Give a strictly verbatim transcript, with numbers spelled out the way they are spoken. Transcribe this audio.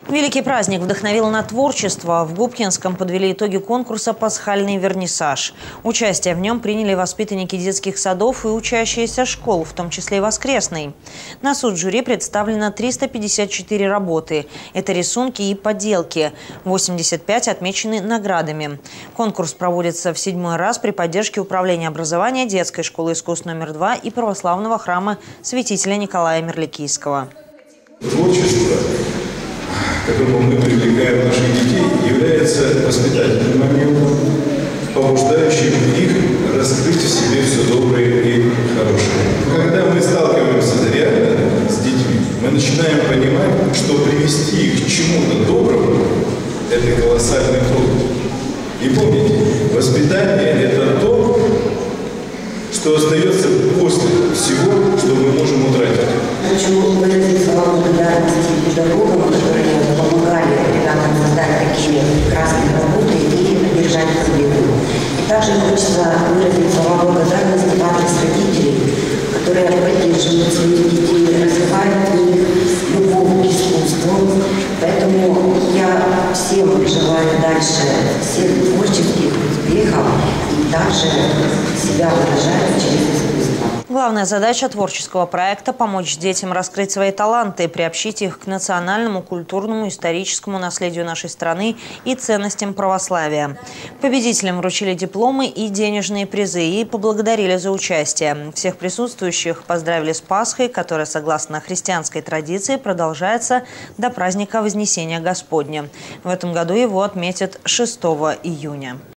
Великий праздник вдохновил на творчество. В Губкинском подвели итоги конкурса «Пасхальный вернисаж». Участие в нем приняли воспитанники детских садов и учащиеся школ, в том числе и воскресной. На суд жюри представлено триста пятьдесят четыре работы. Это рисунки и поделки. восемьдесят пять отмечены наградами. Конкурс проводится в седьмой раз при поддержке Управления образования детской школы искусств номер два и православного храма святителя Николая Мерликийского. Творчество, к которому мы привлекаем наших детей, является воспитательным моментом, побуждающим их раскрыть в себе все доброе и хорошее. Когда мы сталкиваемся реально с детьми, мы начинаем понимать, что привести их к чему-то доброму – это колоссальный труд. И помните, воспитание – это то, что остается после всего, что мы можем утратить. Хочу выразить слова благодарности педагогам, которые помогали ребятам создать такие прекрасные работы и одержать победу. И также хочется выразить слова благодарности в адрес родителей, которые поддерживают своих детей, развивают в них любовь к искусству. Поэтому я всем желаю дальше всех творческих успехов и также себя выражать через искусство. Главная задача творческого проекта – помочь детям раскрыть свои таланты, приобщить их к национальному, культурному, историческому наследию нашей страны и ценностям православия. Победителям вручили дипломы и денежные призы и поблагодарили за участие. Всех присутствующих поздравили с Пасхой, которая, согласно христианской традиции, продолжается до праздника Вознесения Господня. В этом году его отметят шестого июня.